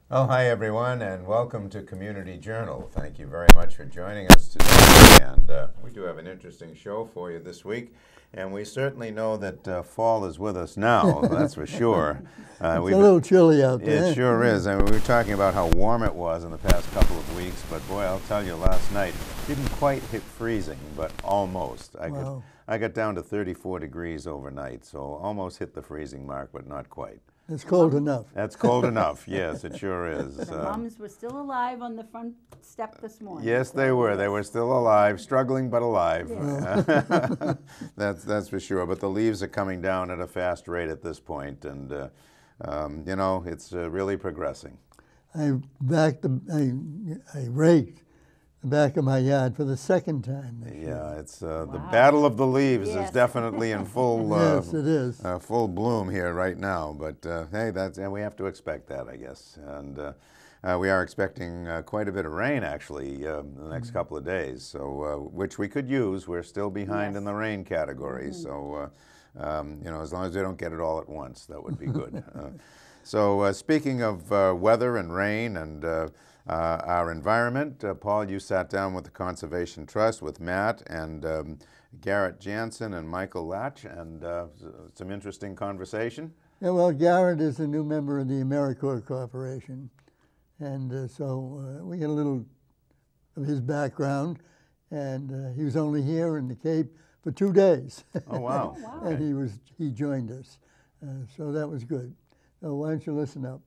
Oh, hi everyone, and welcome to Community Journal. Thank you very much for joining us today, and we do have an interesting show for you this week, and we certainly know that fall is with us now, that's for sure. It's a little chilly out there. It sure is. I mean, we were talking about how warm it was in the past couple of weeks, but boy, I'll tell you, last night didn't quite hit freezing, but almost. I got down to 34 degrees overnight, so almost hit the freezing mark, but not quite. It's cold enough. That's cold enough, yes, it sure is. The mums were still alive on the front step this morning. Yes, they were. They were still alive, struggling but alive. Yes. That's for sure. But the leaves are coming down at a fast rate at this point, and you know, it's really progressing. I raked the back of my yard for the second time this year. Yeah, it's the battle of the leaves is definitely in full Yes, it is. Full bloom here right now. But hey, and we have to expect that, I guess. And we are expecting quite a bit of rain actually in the next couple of days, so which we could use. We're still behind in the rain category, so you know, as long as we don't get it all at once, that would be good. So speaking of weather and rain and our environment, Paul, you sat down with the Conservation Trust with Matt and Garrett Jansen and Michael Latch, and some interesting conversation. Yeah, well, Garrett is a new member of the AmeriCorps Corporation, and so we get a little of his background, and he was only here in the Cape for 2 days. Oh, wow. Oh, wow. And he joined us, so that was good. So why don't you listen up?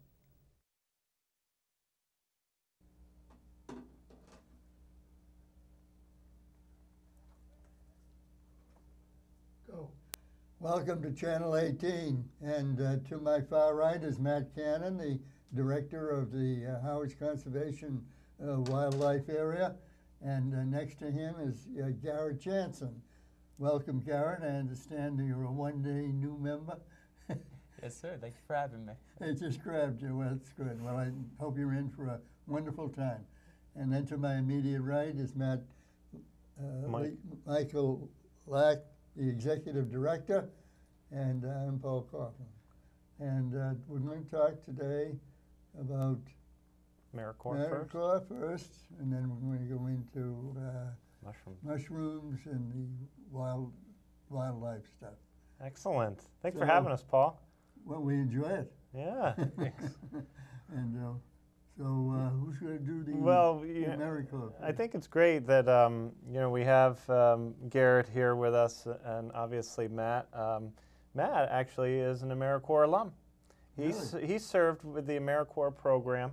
Welcome to Channel 18, and to my far right is Matt Cannon, the director of the Harwich Conservation Wildlife Area, and next to him is Garrett Jansen. Welcome, Garrett. I understand you're a one-day new member. Yes, sir. Thank you for having me. They just grabbed you. Well, that's good. Well, I hope you're in for a wonderful time. And then to my immediate right is Michael Lack, the executive director, and I'm Paul Kaufman. And we're going to talk today about AmeriCorps first, and then we're going to go into mushrooms and the wildlife stuff. Excellent. Thanks for having us, Paul. Well, we enjoy it. Yeah. Thanks. And so who's going to do the AmeriCorps? I think it's great that you know, we have Garrett here with us, and obviously Matt. Matt actually is an AmeriCorps alum. He served with the AmeriCorps program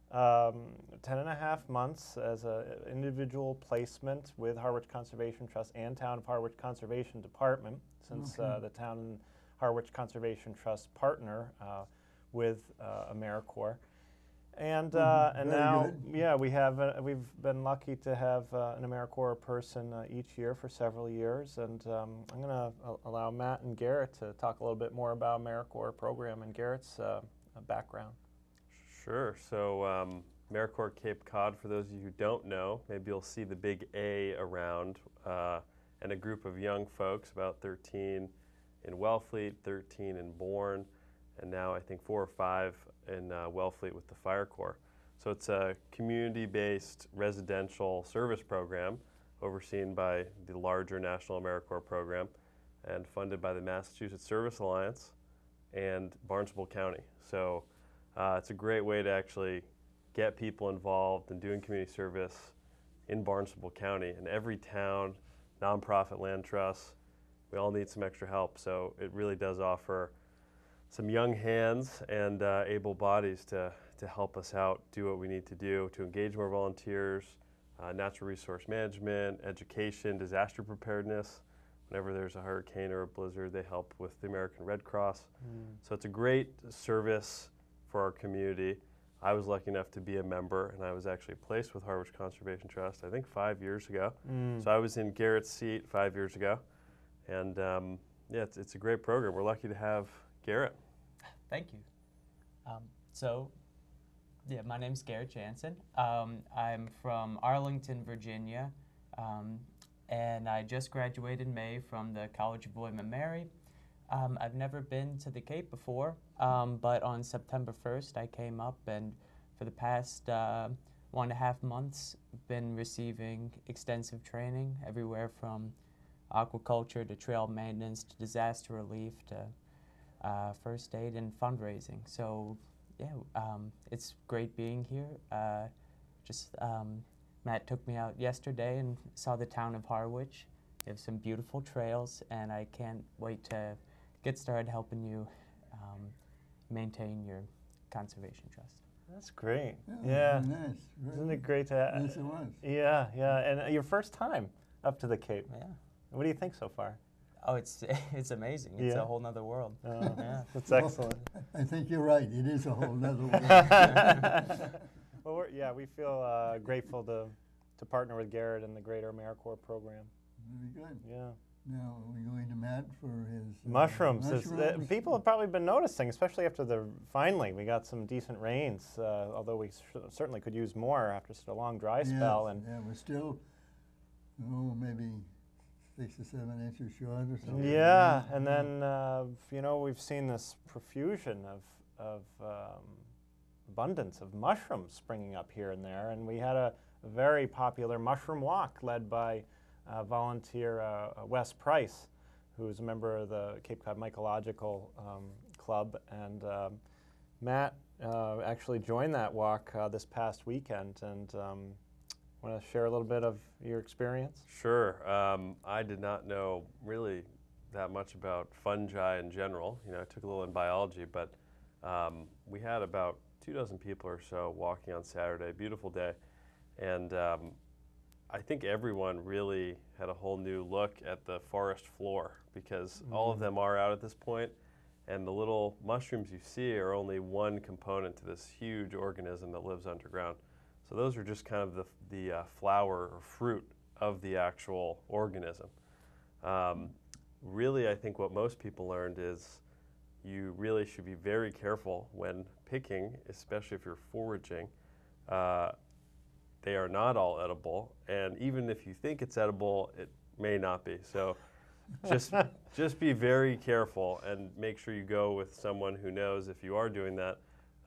10.5 months as an individual placement with Harwich Conservation Trust and Town of Harwich Conservation Department, since the Town and Harwich Conservation Trust partner with AmeriCorps. And now, yeah, we've been lucky to have an AmeriCorps person each year for several years, and I'm going to allow Matt and Garrett to talk a little bit more about AmeriCorps program and Garrett's background. Sure. So AmeriCorps Cape Cod, for those of you who don't know, maybe you'll see the big A around, and a group of young folks, about 13 in Wellfleet, 13 in Bourne, and now I think 4 or 5 in Wellfleet with the Fire Corps. So it's a community-based residential service program overseen by the larger National AmeriCorps program and funded by the Massachusetts Service Alliance and Barnstable County. So it's a great way to actually get people involved in doing community service in Barnstable County. And every town, nonprofit land trusts, we all need some extra help. So it really does offer some young hands and able bodies to help us out, do what we need to do to engage more volunteers, natural resource management, education, disaster preparedness. Whenever there's a hurricane or a blizzard, they help with the American Red Cross. So it's a great service for our community. I was lucky enough to be a member, and I was actually placed with Harwich Conservation Trust, I think 5 years ago. So I was in Garrett's seat 5 years ago. And yeah, it's a great program. We're lucky to have Garrett. Thank you. Yeah, my name's Garrett Jansen. I'm from Arlington, Virginia, and I just graduated in May from the College of William & Mary. I've never been to the Cape before, but on September 1st I came up and for the past 1.5 months, been receiving extensive training everywhere from aquaculture to trail maintenance to disaster relief to first aid and fundraising. So yeah, it's great being here. Matt took me out yesterday and saw the town of Harwich. You have some beautiful trails, and I can't wait to get started helping you maintain your conservation trust. That's great. Yeah, Yeah. very nice. Very Isn't it nice. great to? Yes, it was. Yeah, yeah. And your first time up to the Cape. Yeah. What do you think so far? Oh, it's amazing. It's Yeah. a whole nother world. Yeah. That's excellent. I think you're right. It is a whole nother world. Well, we feel grateful to partner with Garrett and the Greater AmeriCorps program. Very good. Yeah. Now, are we going to Matt for his Mushrooms. mushrooms? People have probably been noticing, especially after finally we got some decent rains, although we certainly could use more after such a long dry spell. Yes, And yeah, we're still, maybe 6 or 7 inches short or something. yeah, and then we've seen this profusion of abundance of mushrooms springing up here and there, and we had a very popular mushroom walk led by volunteer Wes Price, who's a member of the Cape Cod Mycological Club, and Matt actually joined that walk this past weekend, and want to share a little bit of your experience? Sure. I did not know really that much about fungi in general. I took a little in biology, but we had about 24 people or so walking on Saturday. Beautiful day, and I think everyone really had a whole new look at the forest floor, because all of them are out at this point, and the little mushrooms you see are only one component to this huge organism that lives underground. So those are just kind of the flower or fruit of the actual organism. Really, I think what most people learned is you really should be very careful when picking, especially if you're foraging. They are not all edible, and even if you think it's edible, it may not be. So just be very careful and make sure you go with someone who knows if you are doing that.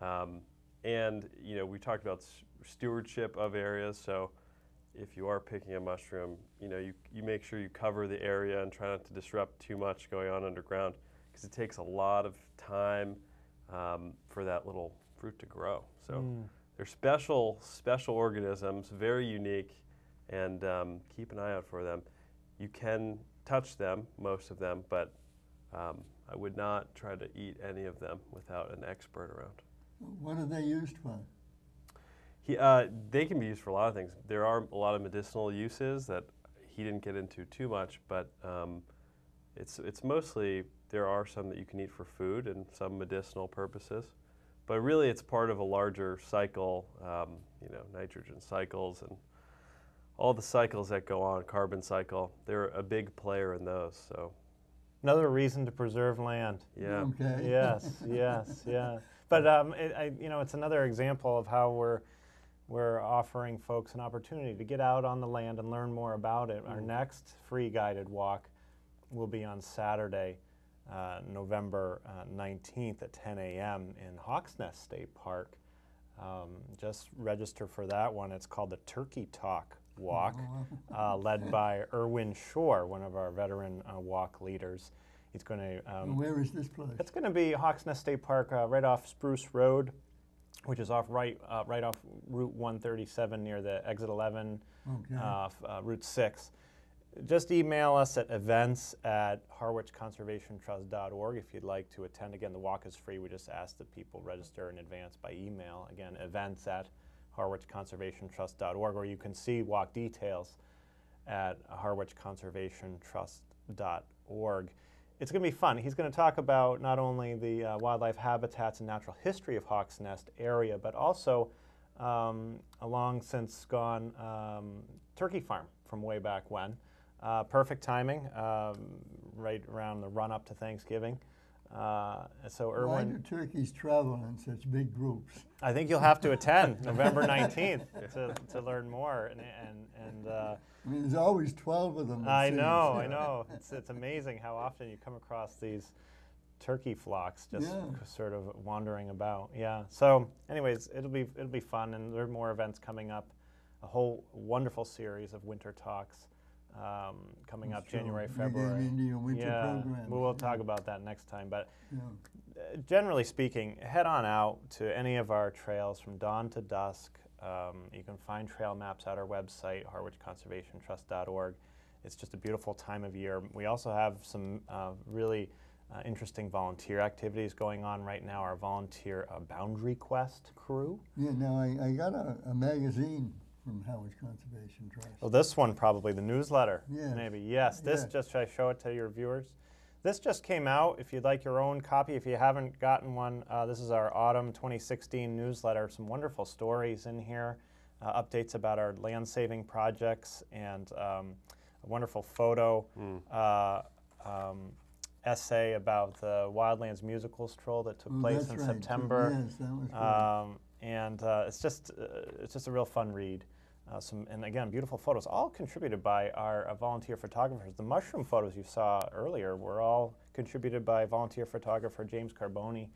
And we talked about stewardship of areas, so if you are picking a mushroom, you make sure you cover the area and try not to disrupt too much going on underground, because it takes a lot of time for that little fruit to grow. So they're special organisms, very unique, and keep an eye out for them. You can touch them, most of them, but I would not try to eat any of them without an expert around. What are they used for? They can be used for a lot of things. There are a lot of medicinal uses that he didn't get into too much, but it's mostly, there are some that you can eat for food and some medicinal purposes. But really it's part of a larger cycle, nitrogen cycles and all the cycles that go on, carbon cycle. They're a big player in those. So Another reason to preserve land. yeah. Okay. Yes, yes, yeah. But it's another example of how we're offering folks an opportunity to get out on the land and learn more about it. Our next free guided walk will be on Saturday, November 19th at 10 a.m. in Hawks Nest State Park. Just register for that one. It's called the Turkey Talk Walk, led by Erwin Shore, one of our veteran walk leaders. He's going to. Where is this place? It's going to be Hawks Nest State Park, right off Spruce Road, which is right off Route 137 near the Exit 11, Route 6. Just email us at events@harwichconservationtrust.org if you'd like to attend. Again, the walk is free. We just ask that people register in advance by email. Again, events@harwichconservationtrust.org, or you can see walk details at harwichconservationtrust.org. It's going to be fun. He's going to talk about not only the wildlife habitats and natural history of Hawks Nest area, but also a long since gone turkey farm from way back when. Perfect timing, right around the run up to Thanksgiving. So Why Erwin, do turkeys travel in such big groups? I think you'll have to attend November 19th to learn more. I mean, there's always 12 of them. it I seems. know. It's amazing how often you come across these turkey flocks just Yeah. sort of wandering about. Yeah. So, anyways, it'll be fun, and there are more events coming up. A whole wonderful series of winter talks coming up So January, we're getting February. into your winter Yeah, programs. we'll talk about that next time. But Yeah. generally speaking, head on out to any of our trails from dawn to dusk. You can find trail maps at our website, harwichconservationtrust.org. It's just a beautiful time of year. We also have some really interesting volunteer activities going on right now. Our volunteer Boundary Quest crew. Yeah, now I got a magazine from Harwich Conservation Trust. Well, this one probably, the newsletter, Yes. maybe. Yes, this Yeah. just, should I show it to your viewers? This just came out. If you'd like your own copy, if you haven't gotten one, this is our autumn 2016 newsletter. Some wonderful stories in here, updates about our land-saving projects, and a wonderful photo essay about the Wildlands musical stroll that took place That's in right. September. Yes, that was great. And it's just a real fun read. And again, beautiful photos, all contributed by our volunteer photographers. The mushroom photos you saw earlier were all contributed by volunteer photographer James Carboni.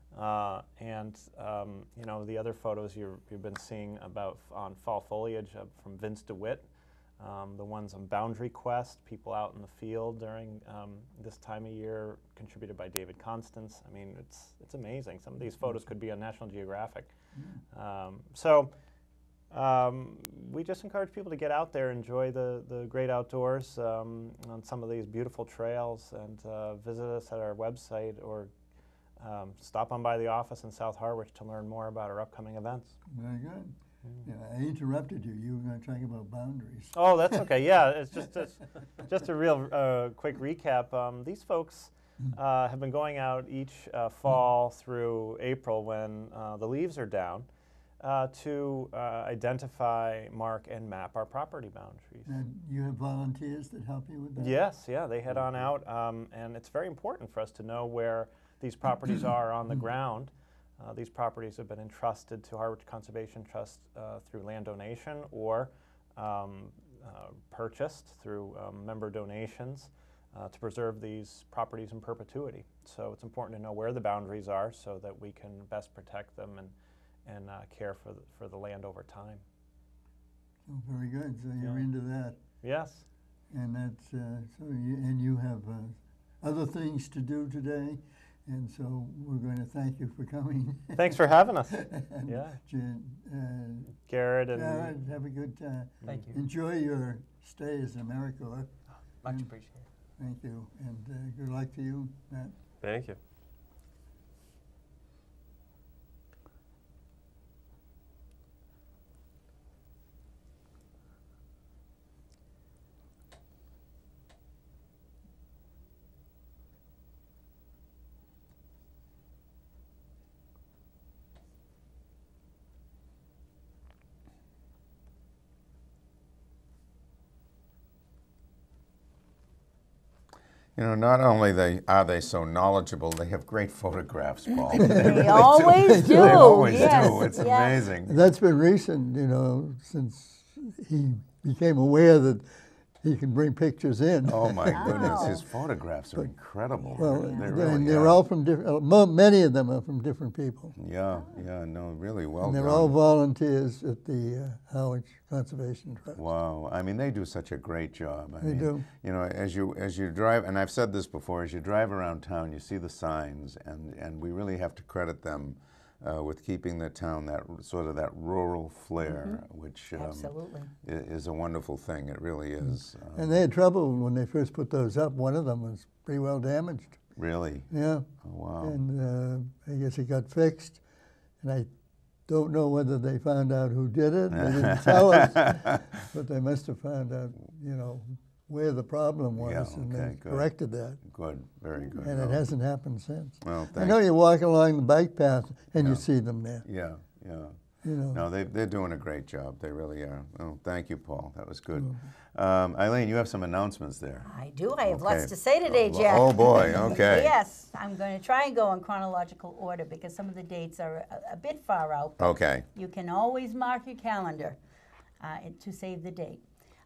You know, the other photos you've been seeing about on fall foliage from Vince DeWitt. The ones on Boundary Quest, people out in the field during this time of year, contributed by David Constance. I mean, it's amazing. Some of these photos could be on National Geographic. We just encourage people to get out there, enjoy the great outdoors on some of these beautiful trails, and visit us at our website, or stop on by the office in South Harwich to learn more about our upcoming events. Very good. Yeah, I interrupted you. You were going to talk about boundaries. Oh, that's okay. Yeah, it's just a real quick recap. These folks have been going out each fall through April when the leaves are down to identify, mark, and map our property boundaries. And you have volunteers that help you with that? Yes, yeah, they head on out, and it's very important for us to know where these properties are on the ground. These properties have been entrusted to Harwich Conservation Trust through land donation, or purchased through member donations to preserve these properties in perpetuity. So it's important to know where the boundaries are so that we can best protect them and care for the land over time. Oh, very good. So you're Yeah. into that. Yes. And that's you have other things to do today, and so we're going to thank you for coming. Thanks for having us. And Yeah. Garrett, Garrett and have a good time. Thank you. Enjoy your stay as an AmeriCorps. Much And appreciated. Thank you, and good luck to you, Matt. Thank you. You know, not only are they so knowledgeable, they have great photographs, Paul. They always do. They always yes, do. It's yes. amazing. That's been recent, you know, since he became aware that he can bring pictures in. Oh my Wow. goodness, his photographs are incredible. Well, They and really they're are. all from different. Many of them are from different people, Yeah, no, really well and done. they're all volunteers at the Harwich Conservation Trust. Wow, I mean, they do such a great job. I They mean, do. You know, as you drive, and I've said this before, as you drive around town, you see the signs, and we really have to credit them with keeping the town that sort of that rural flair, which Absolutely. is a wonderful thing. It really is. And they had trouble when they first put those up. One of them was pretty well damaged. Really? Yeah. Oh, wow. And I guess it got fixed. And I don't know whether they found out who did it. They didn't tell us. But they must have found out, you know, where the problem was. Yeah, and okay, they good. corrected that. Good, very good. And it Well, hasn't happened since. Well, I know thanks. you walk along the bike path and you Yeah. see them there. Yeah. You know. No, they're doing a great job. They really are. Oh, thank you, Paul. That was good. Mm-hmm. Eileen, you have some announcements there. I do. I have lots Okay. to say today, Jeff. Oh boy. Okay. Yes, I'm going to try and go in chronological order because some of the dates are a bit far out. Okay. You can always mark your calendar to save the date.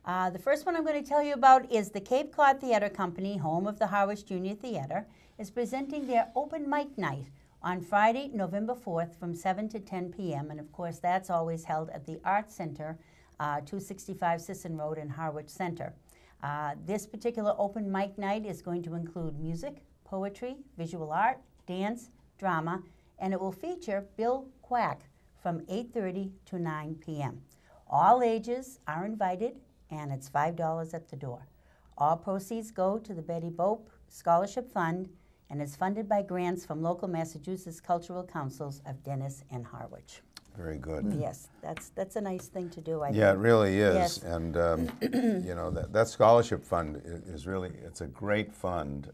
The first one I'm going to tell you about is the Cape Cod Theater Company, home of the Harwich Junior Theater, is presenting their open mic night on Friday, November 4th from 7 to 10 p.m. And of course, that's always held at the Arts Center, 265 Sisson Road in Harwich Center. This particular open mic night is going to include music, poetry, visual art, dance, drama, and it will feature Bill Quack from 8:30 to 9 p.m. All ages are invited, and it's $5 at the door. All proceeds go to the Betty Bope Scholarship Fund, and is funded by grants from local Massachusetts cultural councils of Dennis and Harwich. Very good. Yes, that's a nice thing to do, I Yeah, it think. really is. Yes. And, you know, that scholarship fund is really, it's a great fund.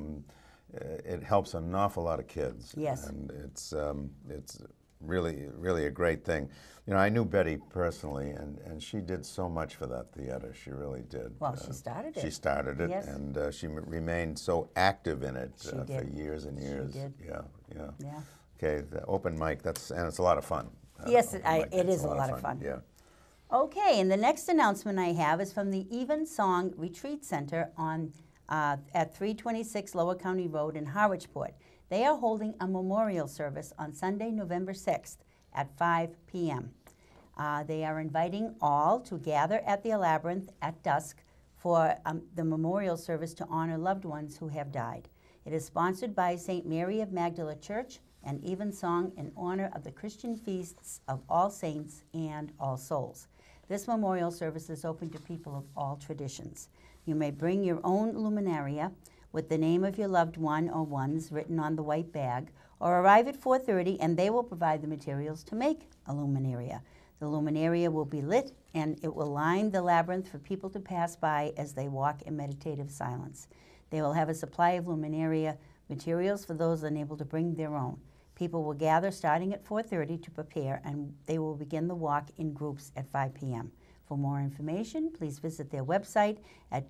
It helps an awful lot of kids. Yes. And it's really, really a great thing. You know, I knew Betty personally, and she did so much for that theater. She really did. Well, she started it. She started it, Yes. and she remained so active in it She for did. years and She years. did. Yeah, yeah. Yeah. Okay, the open mic, and it's a lot of fun. Yes, Open it mic, it's is a lot of fun. Yeah. Okay, and the next announcement I have is from the Even Song Retreat Center at 326 Lower County Road in Harwichport. They are holding a memorial service on Sunday, November 6th at 5 p.m. They are inviting all to gather at the Labyrinth at dusk for the memorial service to honor loved ones who have died. It is sponsored by St. Mary of Magdala Church and Evensong in honor of the Christian feasts of All Saints and All Souls. This memorial service is open to people of all traditions. You may bring your own luminaria with the name of your loved one or ones written on the white bag, or arrive at 4:30 and they will provide the materials to make a luminaria. The luminaria will be lit and it will line the labyrinth for people to pass by as they walk in meditative silence. They will have a supply of luminaria materials for those unable to bring their own. People will gather starting at 4:30 to prepare, and they will begin the walk in groups at 5 p.m. For more information, please visit their website at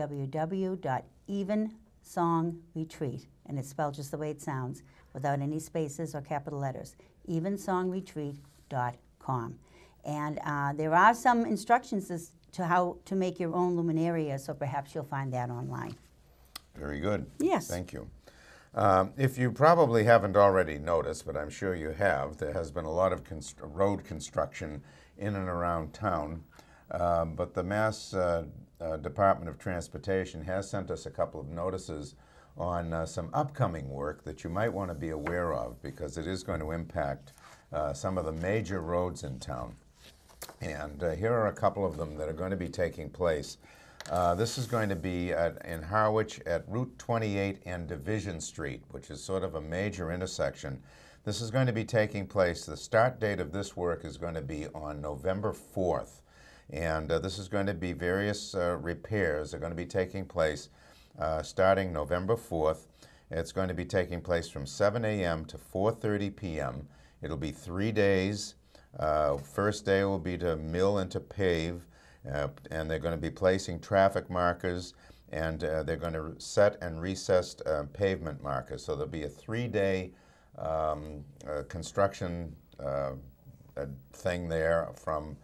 www.evensongretreat, and it's spelled just the way it sounds, without any spaces or capital letters, evensongretreat.com. And there are some instructions as to how to make your own luminaria, so perhaps you'll find that online. Very good. Yes. Thank you. If you probably haven't already noticed, but I'm sure you have, there has been a lot of road construction in and around town. But the Mass Department of Transportation has sent us a couple of notices on some upcoming work that you might want to be aware of, because it is going to impact some of the major roads in town. And here are a couple of them that are going to be taking place. This is going to be in Harwich at Route 28 and Division Street, which is sort of a major intersection. This is going to be taking place, the start date of this work is going to be on November 4th. And this is going to be various repairs that are going to be taking place starting November 4th. It's going to be taking place from 7 a.m. to 4:30 p.m. It'll be 3 days. First day will be to mill and to pave. And they're going to be placing traffic markers, and they're going to set and recessed pavement markers. So there'll be a 3-day construction thing there from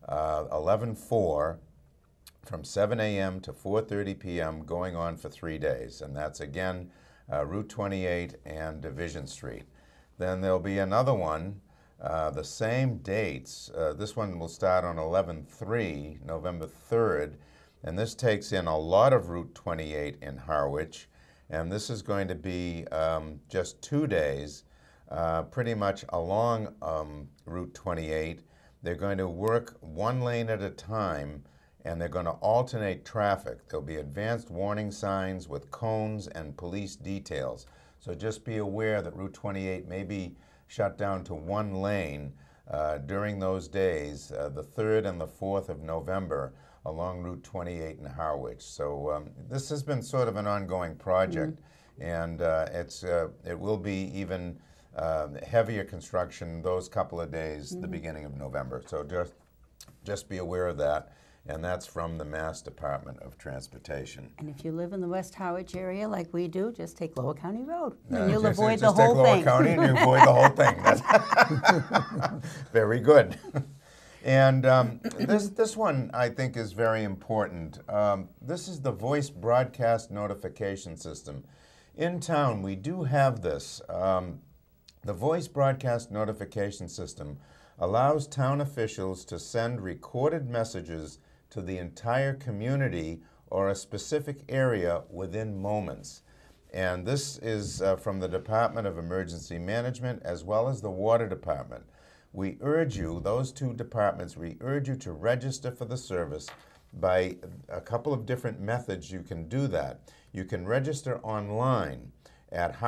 11/4, from 7 a.m. to 4:30 p.m. going on for 3 days. And that's again Route 28 and Division Street. Then there'll be another one. The same dates. This one will start on 11/3, November 3rd, and this takes in a lot of Route 28 in Harwich, and this is going to be just 2 days, pretty much along Route 28. They're going to work one lane at a time, and they're going to alternate traffic. There'll be advanced warning signs with cones and police details. So just be aware that Route 28 may be shut down to one lane during those days, the 3rd and the 4th of November, along Route 28 in Harwich. So this has been sort of an ongoing project, and it will be even heavier construction those couple of days, the beginning of November. So just be aware of that. And that's from the Mass Department of Transportation. And if you live in the West Harwich area like we do, just take Lower County Road. And you'll Just avoid the take whole Lower thing. County and you avoid the whole thing. That's very good. And this one I think is very important. This is the voice broadcast notification system. In town, we do have this. The voice broadcast notification system allows town officials to send recorded messages to the entire community or a specific area within moments. And this is from the Department of Emergency Management as well as the Water Department. We urge you, those two departments, we urge you to register for the service by a couple of different methods you can do that. You can register online at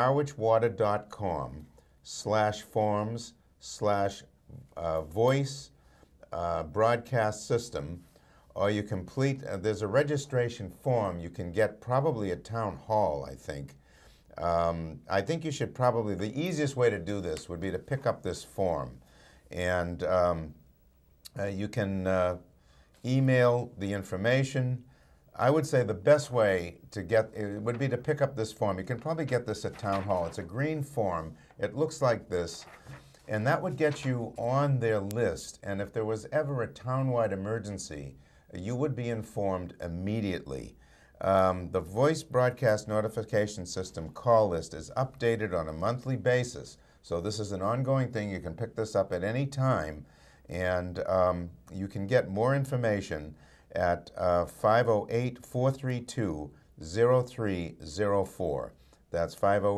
harwichwater.com/forms/voice broadcast system, or you complete, there's a registration form you can get probably at Town Hall, I think. I think you should probably, the easiest way to do this would be to pick up this form. And you can email the information. I would say the best way to get it would be to pick up this form. You can probably get this at Town Hall. It's a green form. It looks like this. And that would get you on their list. And if there was ever a townwide emergency, you would be informed immediately. The voice broadcast notification system call list is updated on a monthly basis. So this is an ongoing thing. You can pick this up at any time, and you can get more information at 508-432-0304. That's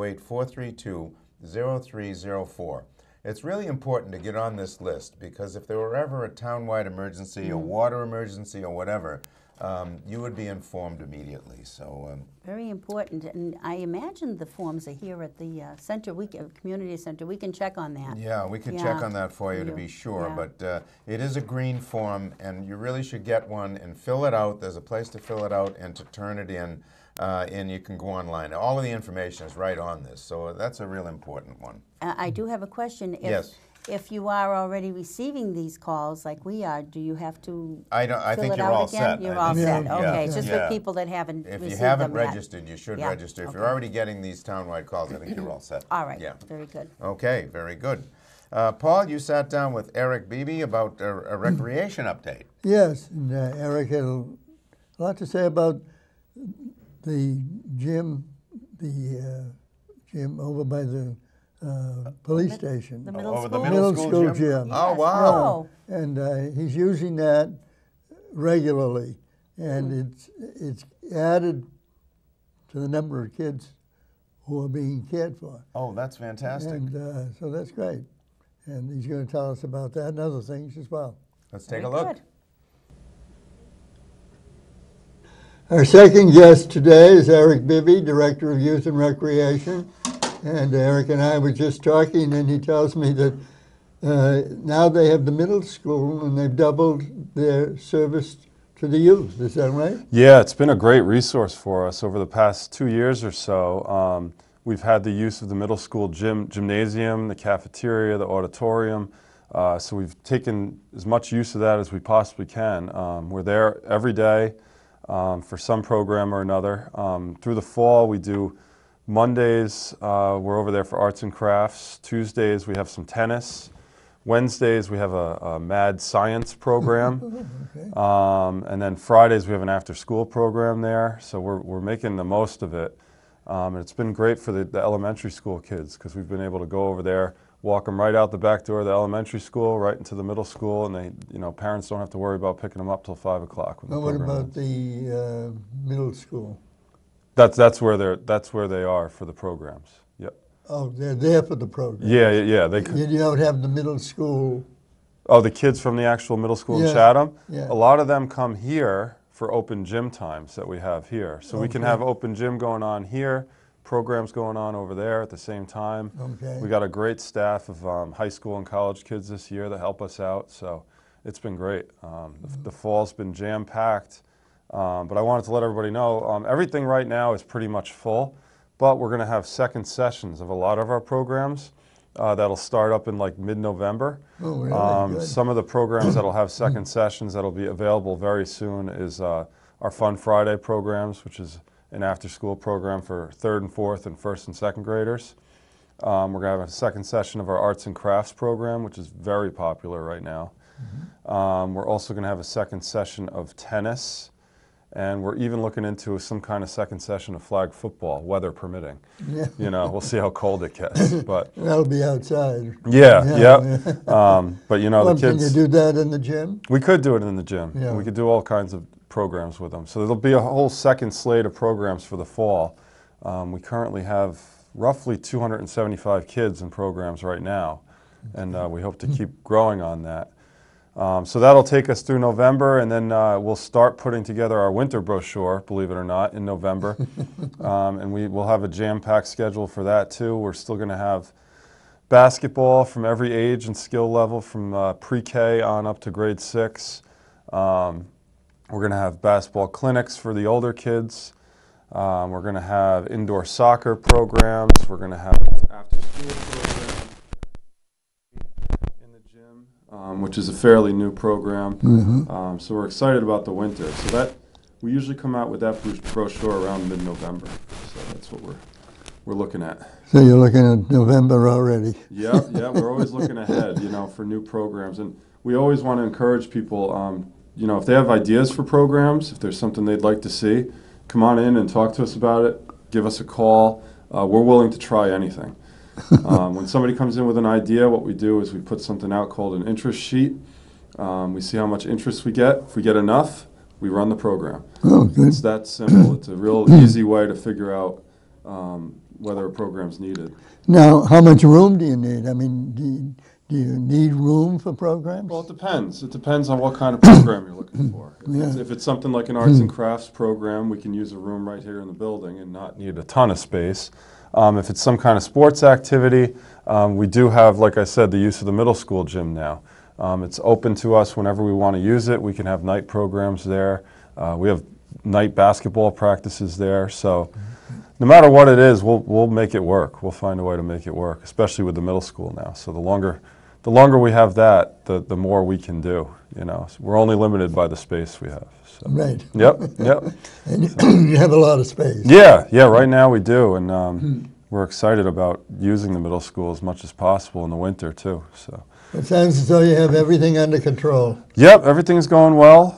508-432-0304. It's really important to get on this list because if there were ever a townwide emergency, a water emergency, or whatever, you would be informed immediately. So Very important, and I imagine the forms are here at the center, community center. We can check on that. yeah, we can check on that for you to be sure, Yeah. but it is a green form, and you really should get one and fill it out. There's a place to fill it out and to turn it in, and you can go online. All of the information is right on this, so that's a real important one. I do have a question. Yes. If you are already receiving these calls like we are, do you have to I fill think it you're out all again? set. You're I all think- set. Yeah. Okay, Yeah. just Yeah. for people that haven't If received you haven't them yet. registered, you should Yeah. register. If Okay. you're already getting these townwide calls, I think you're all set. All right, Yeah. very good. Okay, very good. Paul, you sat down with Eric Beebe about a recreation update. Yes, and Eric had a lot to say about the gym over by the police station. The middle Over school? the middle school gym. Oh, Yes. wow. Oh. And he's using that regularly, and it's added to the number of kids who are being cared for. Oh, that's fantastic. And so that's great. And he's going to tell us about that and other things as well. Let's take Very a look. good. Our second guest today is Eric Bibby, Director of Youth and Recreation. And Eric and I were just talking, and he tells me that now they have the middle school and they've doubled their service to the youth. Is that right? Yeah, it's been a great resource for us over the past 2 years or so. We've had the use of the middle school gymnasium, the cafeteria, the auditorium. So we've taken as much use of that as we possibly can. We're there every day for some program or another. Through the fall, we do Mondays, we're over there for arts and crafts. Tuesdays, we have some tennis. Wednesdays, we have a mad science program. Okay. And then Fridays, we have an after-school program there. So we're making the most of it. And it's been great for the elementary school kids because we've been able to go over there, walk them right out the back door of the elementary school, right into the middle school, and they, parents don't have to worry about picking them up till 5 o'clock. Well, what about the middle school? That's where they are for the programs. Yep. Oh, they're there for the program. Yeah. You don't have the middle school. Oh, the kids from the actual middle school in Yeah, Chatham? yeah. A lot of them come here for open gym times that we have here. So we can Okay. have open gym going on here, programs going on over there at the same time. Okay. We got a great staff of high school and college kids this year that help us out. So it's been great. The fall's been jam-packed. But I wanted to let everybody know, everything right now is pretty much full, but we're going to have second sessions of a lot of our programs that'll start up in like mid-November. Oh, really? Good. Some of the programs that'll have second sessions that'll be available very soon is our Fun Friday programs, which is an after-school program for 3rd and 4th and 1st and 2nd graders. We're going to have a second session of our Arts and Crafts program, which is very popular right now. We're also going to have a second session of tennis, and we're even looking into some kind of second session of flag football, weather permitting. Yeah. You know, we'll see how cold it gets. But That'll be outside. yeah, Yeah, yeah. But you know, Well, the kids. can you do that in the gym? We could do it in the gym. Yeah. We could do all kinds of programs with them. So there'll be a whole second slate of programs for the fall. We currently have roughly 275 kids in programs right now, and we hope to keep growing on that. So that'll take us through November, and then we'll start putting together our winter brochure, believe it or not, in November. And we'll have a jam-packed schedule for that too. We're still going to have basketball from every age and skill level, from pre-K on up to grade 6. We're going to have basketball clinics for the older kids. We're going to have indoor soccer programs. We're going to have after-school programs in the gym, which is a fairly new program. So we're excited about the winter. So that we usually come out with that brochure around mid-November. So that's what we're looking at. So you're looking at November already. Yeah, we're always looking ahead, you know, for new programs, and we always want to encourage people. You know, if they have ideas for programs, if there's something they'd like to see, come on in and talk to us about it. Give us a call. We're willing to try anything. When somebody comes in with an idea, what we do is we put something out called an interest sheet. We see how much interest we get. If we get enough, we run the program. Oh, good. It's that simple. It's a real easy way to figure out whether a program's needed. Now, how much room do you need? I mean, do you need room for programs? Well, it depends. It depends on what kind of program you're looking for. If it's something like an arts and crafts program, we can use a room right here in the building and not need a ton of space. If it's some kind of sports activity, we do have, like I said, the use of the middle school gym now. It's open to us whenever we want to use it. We can have night programs there. We have night basketball practices there. So no matter what it is, we'll make it work. We'll find a way to make it work, especially with the middle school now. So the longer we have that, the more we can do. You know, so we're only limited by the space we have. So. Right. Yep. And you have a lot of space. Yeah. Right now we do, and we're excited about using the middle school as much as possible in the winter too. So. It sounds as though you have everything under control. Yep, everything's going well.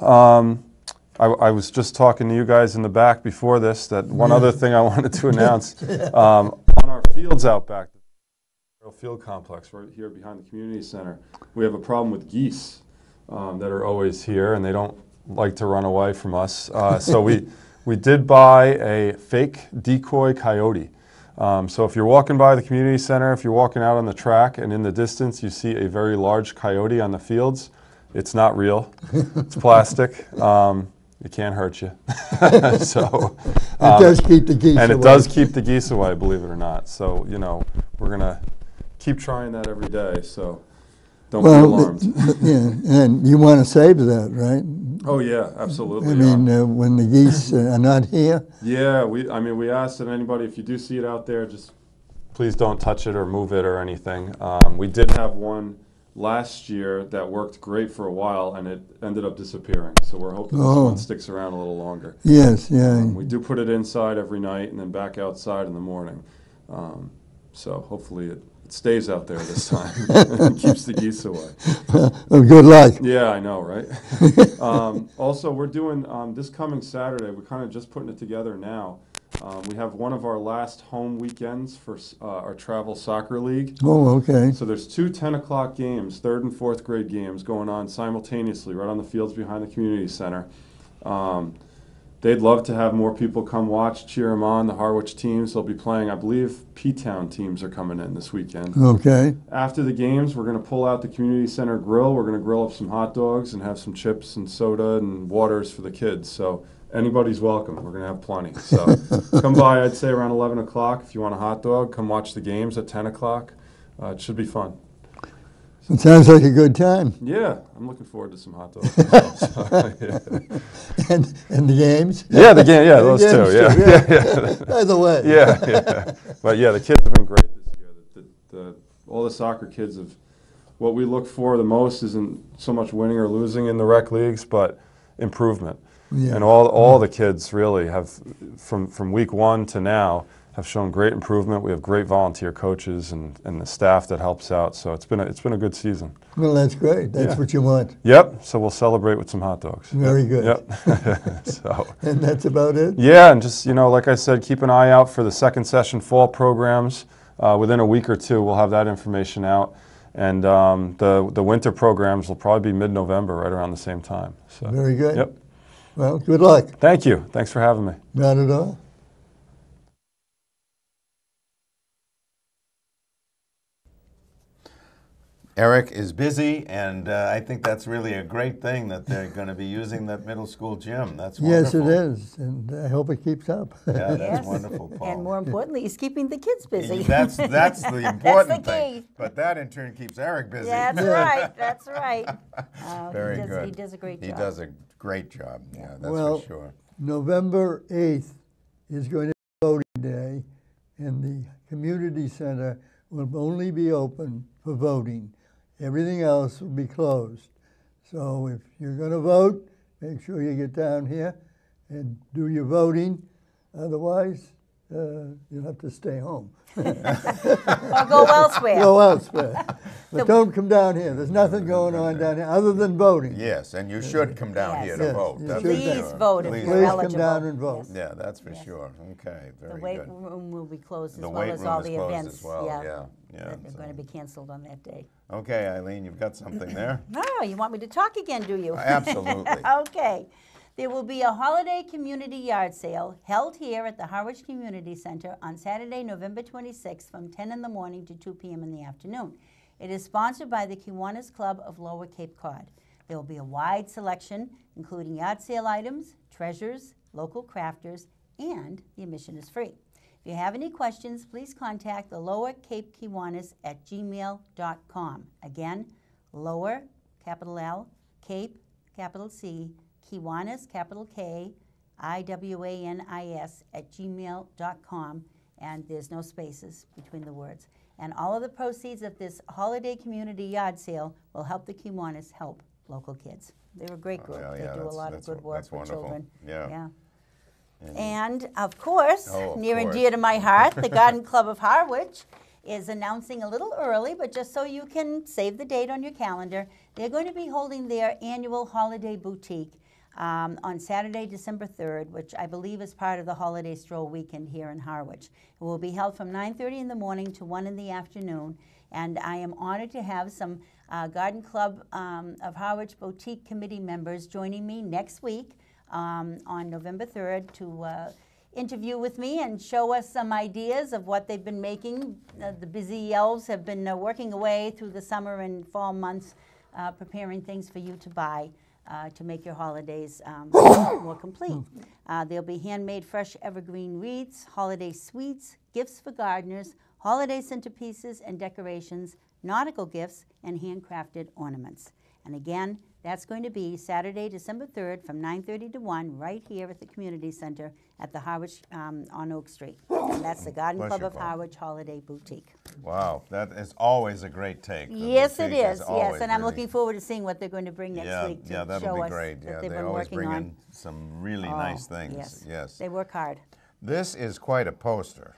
I was just talking to you guys in the back before this. That one other thing I wanted to announce on our fields out back. Field complex right here behind the community center, we have a problem with geese that are always here, and they don't like to run away from us. So we did buy a fake decoy coyote. So if you're walking by the community center, if you're walking out on the track, and in the distance you see a very large coyote on the fields, it's not real. It's plastic. It can't hurt you. So It does keep the geese away. And it does keep the geese away, believe it or not. So, you know, we're going to keep trying that every day, so don't be alarmed. Yeah, and you want to save that, right? Oh yeah, absolutely. I mean, when the geese are not here. Yeah, we asked that anybody, if you do see it out there, just please don't touch it or move it or anything. We did have one last year that worked great for a while, and it ended up disappearing. So we're hoping this one sticks around a little longer. Yes, yeah. We do put it inside every night and then back outside in the morning. So hopefully it stays out there this time and keeps the geese away. Well, good luck. Yeah, I know, right? Also, we're doing this coming Saturday, we're kind of just putting it together now. We have one of our last home weekends for our travel soccer league. Oh, okay. So there's 2 10 o'clock games, 3rd and 4th grade games going on simultaneously right on the fields behind the community center. They'd love to have more people come watch, cheer them on. The Harwich teams, they'll be playing, I believe P-Town teams are coming in this weekend. Okay. After the games, we're going to pull out the community center grill. We're going to grill up some hot dogs and have some chips and soda and waters for the kids. So anybody's welcome. We're going to have plenty. So come by, I'd say around 11 o'clock. If you want a hot dog, come watch the games at 10 o'clock. It should be fun. It sounds like a good time. Yeah, I'm looking forward to some hot dogs. And the games? Yeah, the game. Yeah, those games too. Yeah. By the way. Yeah. But yeah, the kids have been great this year. All the soccer kids have. What we look for the most isn't so much winning or losing in the rec leagues, but improvement. Yeah. And all the kids really have, from week 1 to now, have shown great improvement. We have great volunteer coaches and the staff that helps out. So it's been a good season. Well, that's great. That's Yeah. what you want. Yep. So we'll celebrate with some hot dogs. Very good. Yep. So. And that's about it? Yeah, and just, like I said, keep an eye out for the second session fall programs. Within a week or two, we'll have that information out. And the winter programs will probably be mid-November, right around the same time. So. Very good. Yep. Well, good luck. Thank you. Thanks for having me. Not at all. Eric is busy, and I think that's really a great thing that they're going to be using that middle school gym. That's Yes, wonderful. it is, and I hope it keeps up. Yeah, that's Yes. wonderful, Paul. And more importantly, he's keeping the kids busy. That's the important the thing. key. But that in turn keeps Eric busy. That's right. That's right. Very he good. He does a great job. He does a great job. Yeah, that's Well, for sure. November 8th is going to be voting day, and the community center will only be open for voting. Everything else will be closed. So if you're going to vote, make sure you get down here and do your voting. Otherwise, you'll have to stay home. Or go elsewhere. Go elsewhere. But don't come down here. There's nothing going on down here other than voting. Yes, and you should come down Yes. here to Yes, vote. you That's should. for Please sure. vote if Please you're Please vote. come eligible. down and vote. Yes. Yeah, that's for Yes. sure. Okay, The very weight good. room will be closed The as weight well as room all is the closed events. as well. Yeah, They're so- going to be canceled on that day. Okay, Eileen, you've got something there? Oh, you want me to talk again, do you? Absolutely. Okay. There will be a holiday community yard sale held here at the Harwich Community Center on Saturday, November 26th from 10 in the morning to 2 p.m. in the afternoon. It is sponsored by the Kiwanis Club of Lower Cape Cod. There will be a wide selection, including yard sale items, treasures, local crafters, and the admission is free. If you have any questions, please contact the Lower Cape Kiwanis at gmail.com. Again, Lower, capital L, Cape, capital C, Kiwanis, capital K, IWANIS at gmail.com, and there's no spaces between the words. And all of the proceeds of this holiday community yard sale will help the Kiwanis help local kids. They're a great group. yeah, They yeah, do a that's- lot of that's good work that's for wonderful. children. Yeah. And of course, Oh, of near and course. dear to my heart, the Garden Club of Harwich is announcing a little early, but just so you can save the date on your calendar, they're going to be holding their annual holiday boutique on Saturday, December 3rd, which I believe is part of the holiday stroll weekend here in Harwich. It will be held from 9:30 in the morning to 1 in the afternoon, and I am honored to have some Garden Club of Harwich Boutique Committee members joining me next week on November 3rd to interview with me and show us some ideas of what they've been making. The busy elves have been working away through the summer and fall months preparing things for you to buy to make your holidays more complete. There'll be handmade fresh evergreen wreaths, holiday sweets, gifts for gardeners, holiday centerpieces and decorations, nautical gifts, and handcrafted ornaments. And again, that's going to be Saturday, December 3rd from 9:30 to 1 right here at the Community Center at the Harwich on Oak Street. And that's the Garden Bless Club you, of Paul. Harwich Holiday Boutique. Wow, that is always a great take. The Yes, it boutique is. Yes, always and I'm really- looking forward to seeing what they're going to bring next Yeah, week to yeah, that'll show be us great. what Yeah, they've they been always working bring on. in some really nice things. Yes. They work hard. This is quite a poster.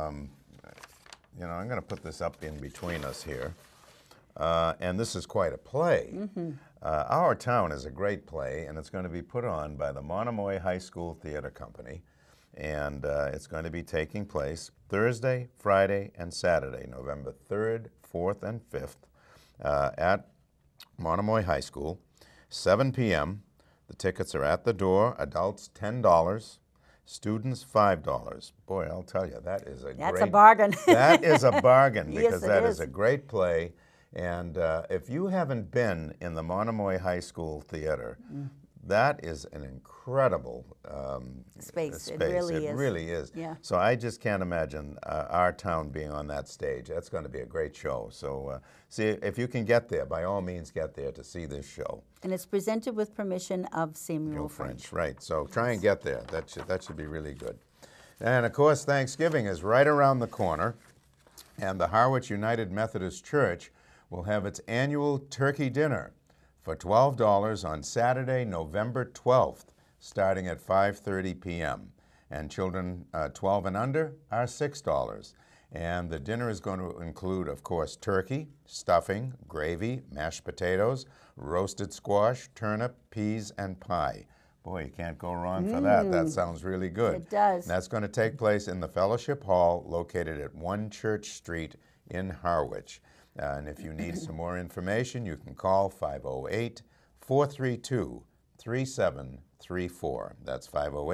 You know, I'm going to put this up in between us here. And this is quite a play. Our Town is a great play, and it's going to be put on by the Monomoy High School Theater Company. And it's going to be taking place Thursday, Friday, and Saturday, November 3rd, 4th, and 5th at Monomoy High School, 7 p.m. The tickets are at the door. Adults, $10. Students, $5. Boy, I'll tell you, that is a That's great... a bargain. That is a bargain, Yes, because it that is. is a great play. And if you haven't been in the Monomoy High School Theater, that is an incredible Space. It space. really It is. really is. Yeah. So I just can't imagine our town being on that stage. That's going to be a great show. So see, if you can get there, by all means get there to see this show. And it's presented with permission of Samuel Real French. French, right. So try and get there. That should be really good. And of course, Thanksgiving is right around the corner, and the Harwich United Methodist Church will have its annual turkey dinner for $12 on Saturday, November 12th, starting at 5:30 p.m. and children 12 and under are $6. And the dinner is going to include, of course, turkey, stuffing, gravy, mashed potatoes, roasted squash, turnip, peas, and pie. Boy, you can't go wrong for that. That sounds really good. It does. And that's going to take place in the Fellowship Hall located at 1 Church Street in Harwich. And if you need some more information, you can call 508-432-3734. That's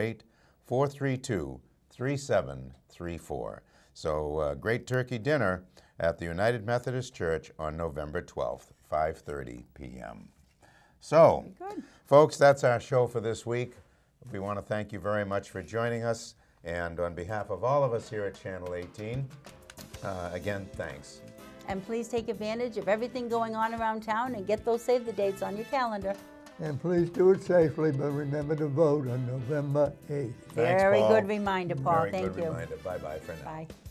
508-432-3734. So great turkey dinner at the United Methodist Church on November 12th, 5:30 p.m. So, Good. folks, that's our show for this week. We want to thank you very much for joining us. And on behalf of all of us here at Channel 18, again, thanks. And please take advantage of everything going on around town and get those save the dates on your calendar. And please do it safely, but remember to vote on November 8th. Thanks, Very Paul. good reminder, Paul. Very Thank good you. reminder. Bye-bye for now. Bye.